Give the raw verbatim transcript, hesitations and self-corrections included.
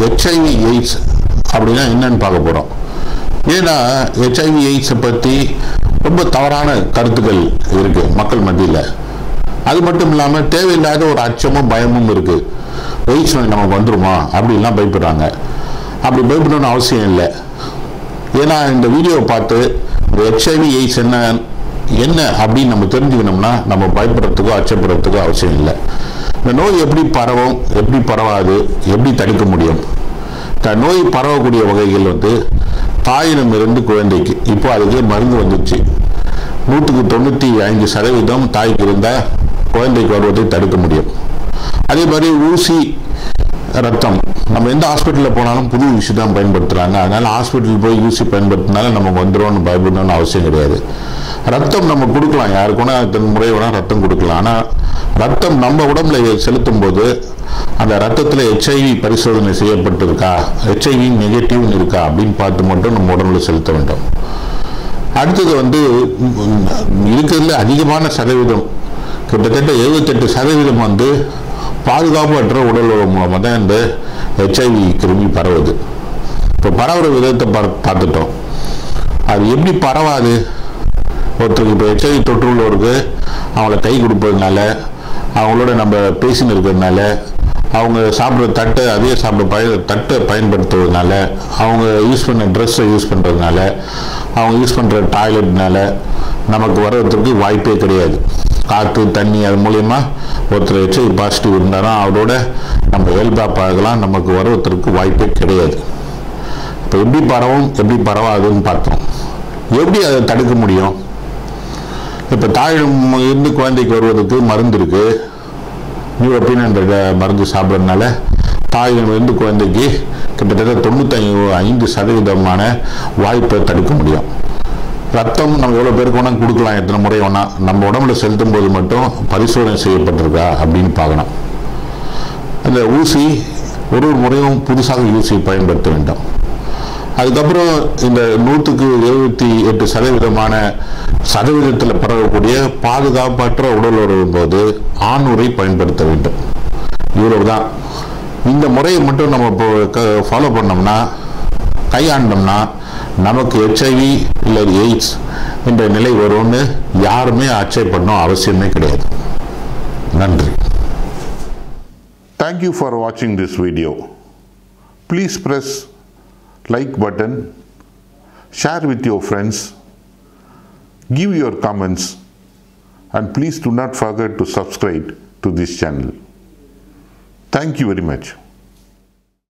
H I V AIDS அப்படின்னா என்னன்னு பார்க்க போகிறோம். ஏன்னா H I V எய்ட்ஸை பற்றி ரொம்ப தவறான கருத்துக்கள் இருக்குது மக்கள் மத்தியில். அது மட்டும் இல்லாமல் தேவையில்லாத ஒரு அச்சமும் பயமும் இருக்குது. எய்ட்ஸ் நமக்கு வந்துருமா அப்படின்லாம் பயப்படுறாங்க. அப்படி பயப்படணும்னு அவசியம் இல்லை. ஏன்னா இந்த வீடியோவை பார்த்து இந்த H I V எய்ட்ஸ் என்ன என்ன அப்படின்னு நம்ம தெரிஞ்சுக்கணும்னா நம்ம பயப்படுறதுக்கோ அச்சப்படுறதுக்கோ அவசியம் இல்லை. இந்த நோய் எப்படி பரவும், எப்படி பரவாது, எப்படி தடுக்க முடியும்? இந்த நோய் பரவக்கூடிய வகைகள் வந்து தாயிடமிருந்து குழந்தைக்கு இப்போ அதுக்கு மருந்து வந்துச்சு. நூற்றுக்கு தொண்ணூற்றி ஐந்து சதவீதம் தாய்க்கு இருந்தால் குழந்தைக்கு வருவதை தடுக்க முடியும். அதே மாதிரி ஊசி ரத்தம் நம்ம எந்த ஹாஸ்பிட்டலில் போனாலும் புது ஊசி தான் பயன்படுத்துகிறாங்க. அதனால் ஹாஸ்பிட்டல் போய் ஊசி பயன்படுத்தினால நமக்கு வந்துடும்னு பயப்படணும்னு அவசியம் கிடையாது. ரத்தம் நம்ம கொடுக்கலாம், யாருக்குன்னா தன் முறை வேணால் ரத்தம் கொடுக்கலாம். ஆனால் ரத்தம் நம்ம உடம்புல செலுத்தும் போது அந்த ரத்தத்தில் H I V பரிசோதனை செய்யப்பட்டிருக்கா, H I V நெகட்டிவ்னு இருக்கா அப்படின்னு பார்த்து மட்டும் நம்ம உடம்புல செலுத்த வேண்டும். அடுத்தது வந்து இருக்கிறதுல அதிகமான சதவீதம் கிட்டத்தட்ட எழுபத்தெட்டு சதவீதம் வந்து பாதுகாப்பற்ற உடல் உறவு மூலமாக தான் இந்த H I V கிருமி பரவுது. இப்போ பரவுற விதத்தை பார்த்துட்டோம். அது எப்படி பரவாது? ஒருத்தருக்கு இப்போ H I V தொற்று உள்ளவருக்கு அவங்கள கை கொடுப்பதுனால, அவங்களோட நம்ம பேசின்னு இருக்கிறதுனால, அவங்க சாப்பிட்ற தட்டை அதே சாப்பிட்ற பய தட்டை பயன்படுத்துவதனால, அவங்க யூஸ் பண்ண ட்ரெஸ்ஸை யூஸ் பண்ணுறதுனால, அவங்க யூஸ் பண்ணுற டாய்லெட்னால நமக்கு வர்றதுக்கு வாய்ப்பே கிடையாது. காற்று தண்ணி அது மூலயமா ஒருத்தர் H I V பாசிட்டிவ் இருந்தாலும் அவரோட நம்ம இயல்பாக பழகலாம், நமக்கு வருவதற்கு வாய்ப்பே கிடையாது. இப்போ எப்படி பரவும் எப்படி பரவாதுன்னு பார்த்தோம். எப்படி அதை தடுக்க முடியும்? இப்போ தாயிடம் இருந்து குழந்தைக்கு வருவதற்கு மருந்து இருக்குது. நியூரோபின் என்ற மருந்து சாப்பிட்றதுனால தாயிடம் இருந்து குழந்தைக்கு கிட்டத்தட்ட தொண்ணூற்றி ஐந்து சதவீதமான வாய்ப்பை தடுக்க முடியும். ரத்தம் நம்ம எவ்வளோ பேருக்கு வேணால் கொடுக்கலாம், எத்தனை முறை வேணால். நம்ம உடம்புல செலுத்தும் போது மட்டும் பரிசோதனை செய்யப்பட்டிருக்கா அப்படின்னு பார்க்கணும். அந்த ஊசி ஒரு ஒரு முறையும் புதுசாக ஊசி பயன்படுத்த வேண்டும். அதுக்கப்புறம் இந்த நூற்றுக்கு எழுபத்தி எட்டு சதவீதமான சதவீதத்தில் பரவக்கூடிய பாதுகாப்பற்ற உடல் உறவு போது ஆணுரை பயன்படுத்த வேண்டும். இவ்வளவு தான். இந்த முறையை மட்டும் நம்ம இப்போ ஃபாலோ பண்ணோம்னா, கையாண்டோம்னா நமக்கு H I V இல்லை எய்ட்ஸ் என்ற நிலை வரும்னு யாருமே ஆச்சரியப்படணும் அவசியமே கிடையாது. நன்றி. Thank you for watching this video. Please press like button, share with your friends, give your comments, and please do not forget to subscribe to this channel. Thank you very much.